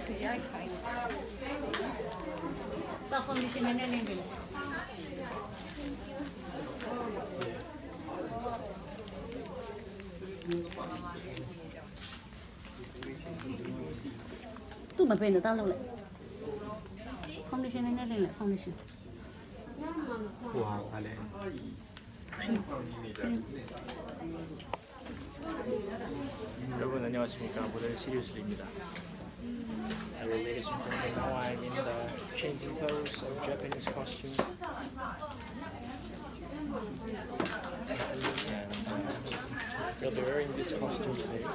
到后面去那边。都没变得大路嘞，放的些那边嘞，放的些。 와, vale. 여러분 안녕하십니까. 모델 시리우스입니다. Ladies and gentlemen, now I'm in the changing clothes of Japanese costume. And we'll be wearing this costume today.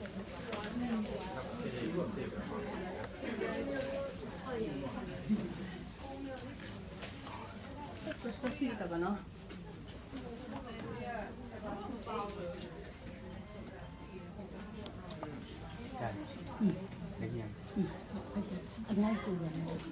짠. 냉면. Anh nói từ giờ này.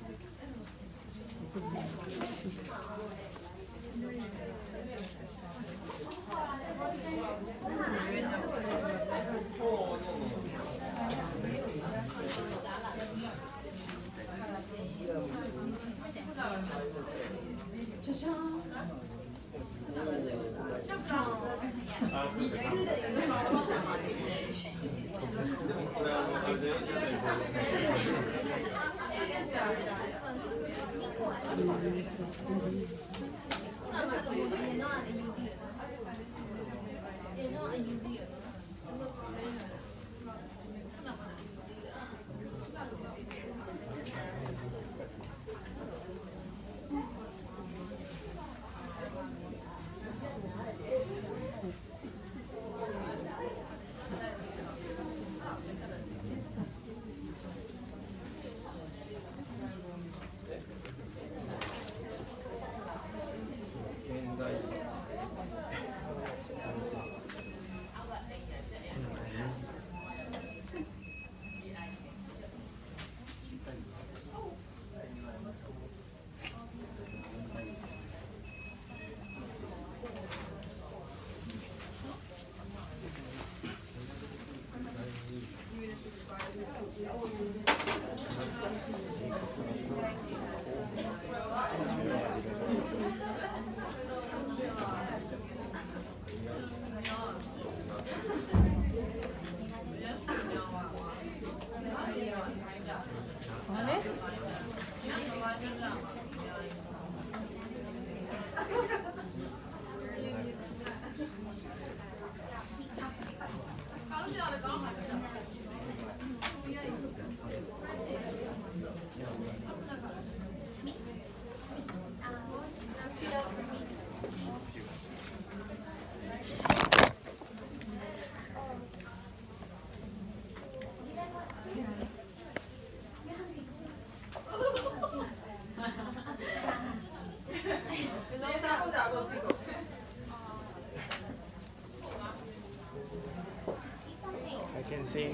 I can sing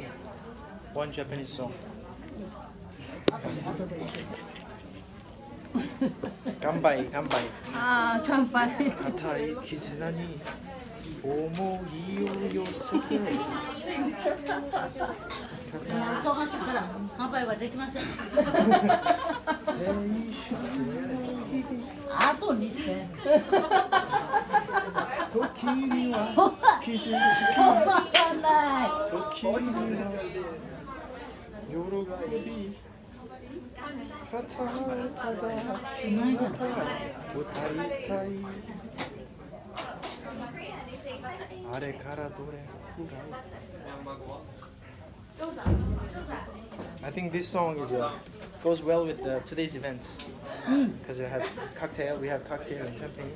one Japanese song. 간바이, 간바이. 아, 간바이. 가타이 키즈나니 오모이요 요세테. そう話しから乾杯はできません。あとにして。 時にはキスし止まらない。 時には喜びはただ君はた歌いたいあれからどれくらい I think this song is goes well with today's event because we have cocktail and champagne.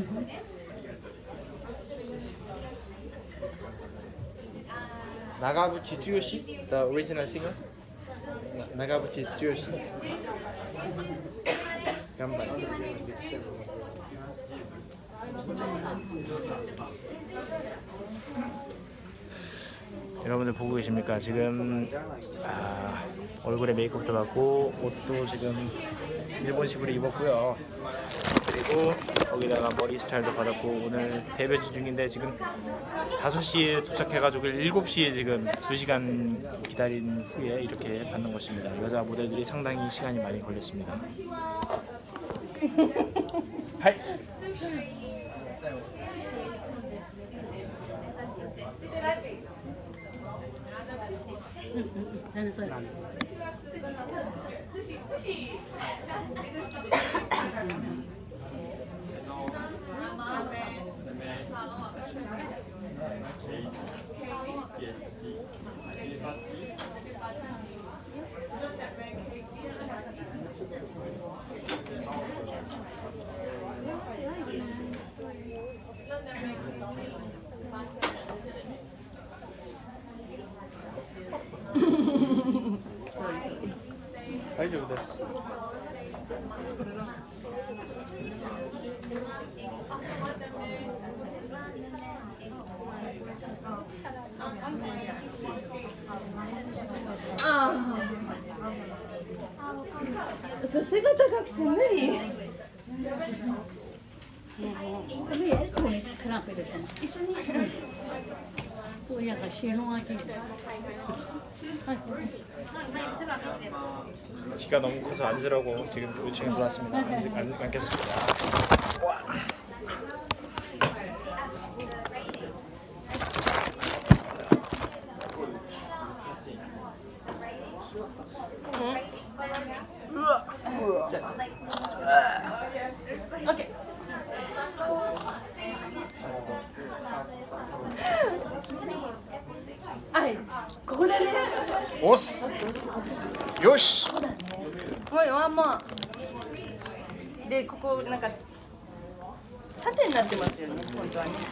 Nagabuchi Tsuyoshi, the original singer. Nagabuchi Tsuyoshi. Ganbai. 여러분들 보고 계십니까? 지금 얼굴에 메이크업도 받고 옷도 지금 일본식으로 입었고요. 그리고 거기다가 머리 스타일도 받았고 오늘 대배주 중인데 지금 5시에 도착해가지고 7시에 지금 2시간 기다린 후에 이렇게 받는 것입니다. 여자 모델들이 상당히 시간이 많이 걸렸습니다. 하이. 나는 소리. 大丈夫です。 背が高くて無理。 크나페 됐잖아. 또 약간 신호하지. 키가 너무 커서 앉으라고 지금 요청이 들어왔습니다. 앉겠습니다. 와. 오케이. はい、ここだね。 오스. 요시. もうワンモア。で、ここなんか縦になってますよね、本当はね。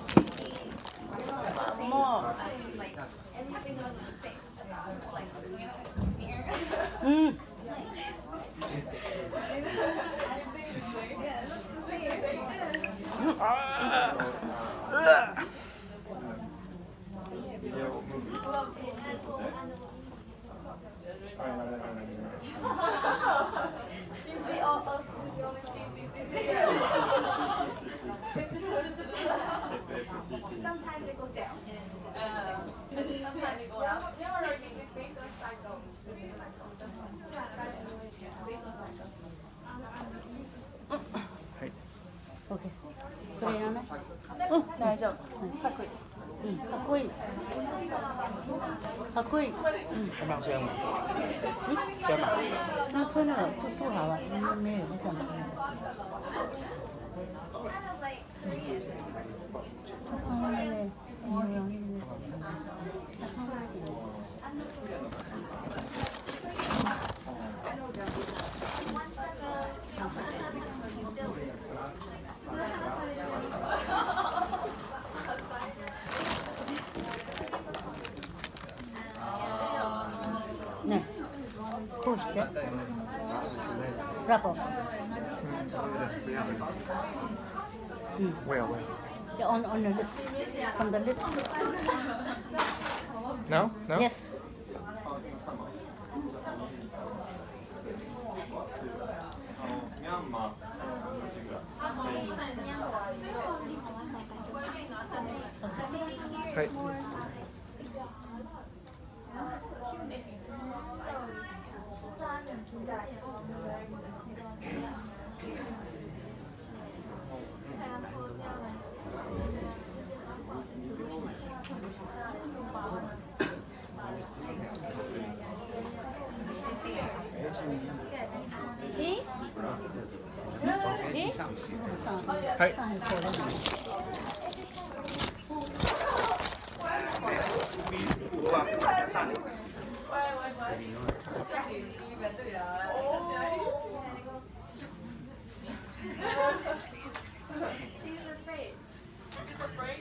もう。うん。 Sometimes it goes down. Sometimes it goes up. 오케이. 그래 나는. うん、大丈夫。かっこいい。 가꾸이. 가꾸이. 해방 수영아. 나 손으로 툭툭 나와. 매일 하잖아. 네. 보시대. Wrap off. Where? Yeah, on the lips. From the lips. No? No? Yes. Right. She's afraid. She's afraid?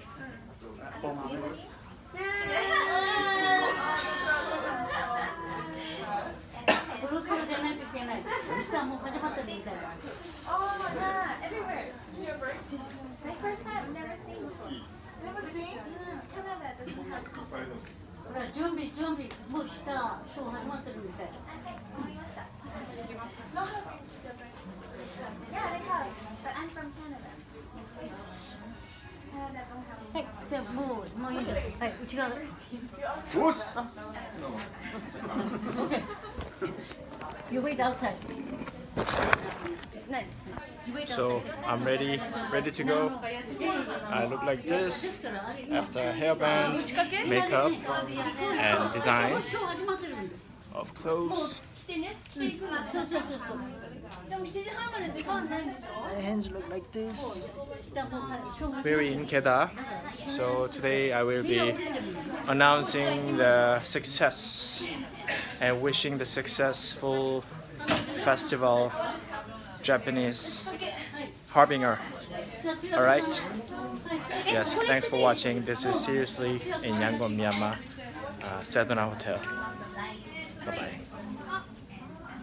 そろそろじゃないといけない。下もう始まったみたいな。 Oh, yeah, everywhere. My first time, never seen before. Never seen? Canada doesn't have. ほら準備もう下ショー始まってるみたい。 はい、わかりました。Yeah, they have. But でもういいんじゃない。はい、内側。You wait outside. So I'm ready to go. I look like this after hairband, makeup, and design of clothes. My hands look like this. We're in Kedah. So today I will be announcing the success and wishing the successful festival Japanese Harbinger. Alright? Yes, thanks for watching. This is Seriously in Yangon, Myanmar, Sedona Hotel. Bye bye.